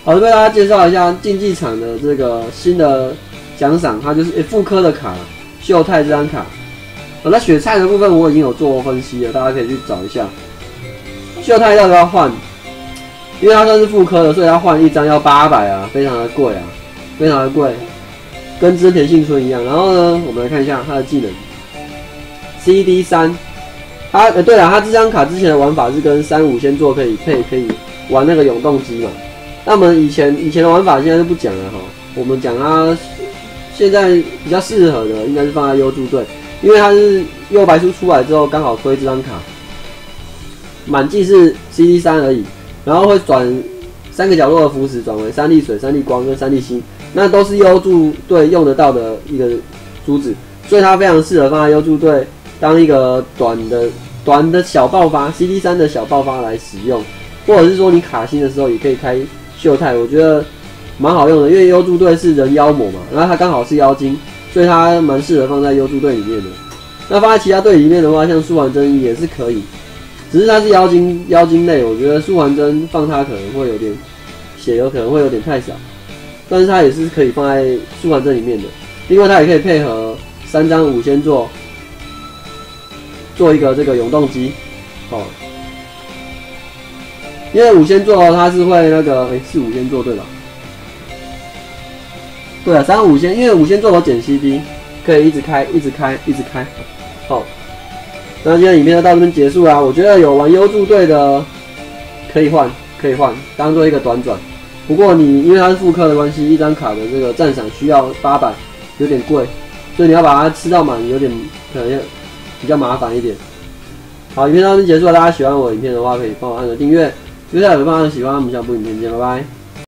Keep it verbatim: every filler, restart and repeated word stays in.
好，为大家介绍一下竞技场的这个新的奖赏，它就是诶复刻的卡，秀泰这张卡。好，那雪菜的部分我已经有做分析了，大家可以去找一下。秀泰要不要换？因为它算是复刻的，所以它换一张要八百啊，非常的贵啊，非常的贵，跟织田信春一样。然后呢，我们来看一下它的技能 ，C D 三。它呃对了，它这张卡之前的玩法是跟三五先做可以配，可以玩那个永动机嘛。那么以前以前的玩法现在就不讲了哈，我们讲它现在比较适合的应该是放在优助队，因为它是右白书出来之后刚好推这张卡，满季是 C D 三而已，然后会转三个角落的符石转为三粒水、三粒光跟三粒星，那都是优助队用得到的一个珠子，所以它非常适合放在优助队当一个短的短的小爆发 C D 三的小爆发来使用，或者是说你卡星的时候也可以开秀泰，我觉得蛮好用的，因为优助队是人妖魔嘛，然后它刚好是妖精，所以它蛮适合放在优助队里面的。那放在其他队里面的话，像舒缓真也是可以，只是它是妖精妖精类，我觉得舒缓真放它可能会有点血有可能会有点太少，但是它也是可以放在舒缓真里面的。另外它也可以配合三张五仙座做一个这个永动机，哦。因为五仙座它是会那个，诶、欸、是五仙座对吧？对啊，三五仙，因为五仙座有减 C D， 可以一直开，一直开，一直开。好，那今天影片就到这边结束啦。我觉得有玩优助队的可以换，可以换，当做一个短转。不过你因为它是复刻的关系，一张卡的这个赞赏需要八百，有点贵，所以你要把它吃到满，有点可能比较麻烦一点。好，影片到这边结束了，大家喜欢我的影片的话，可以帮我按个订阅。接下来有帮喜欢，我们下部影片见，拜拜。